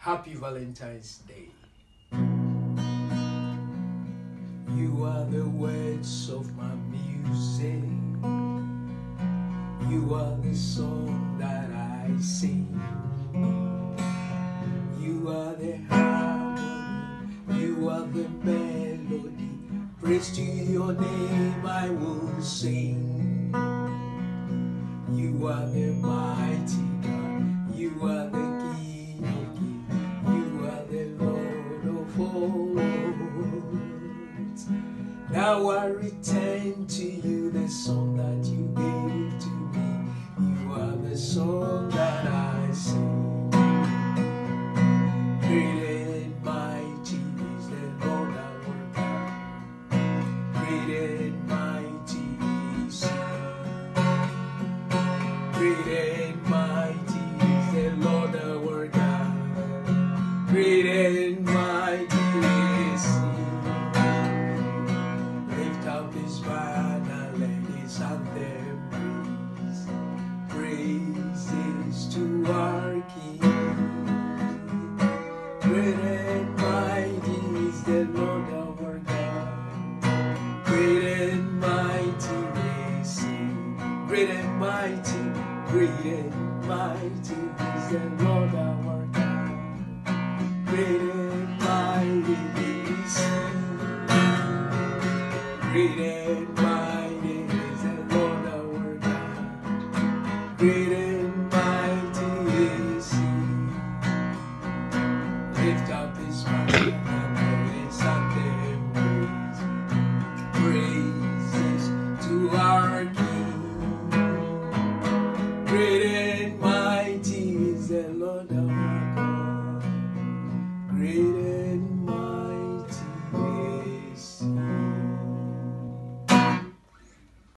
Happy Valentine's Day. You are the words of my music. You are the song that I sing. You are the harmony. You are the melody. Praise to your name I will sing. You are the mighty God. You are the King of Kings. You are the Lord of all lords. Now I return to you the song that you gave to me. You are the song that I sing. Great and mighty is the Lord our God. Great and mighty is He. Great and mighty is the Lord our God. Great and mighty is He. Lift up His banner, let His anthem praise. Praises to our King. Great and mighty is the Lord our God. Great and mighty is He. Great and mighty, great and mighty is the Lord our God. Great and mighty is He. Great and mighty is the Lord our God. Great and mighty is He. Lift up His banner and His anthem praises to our King. Great and mighty is the Lord our God.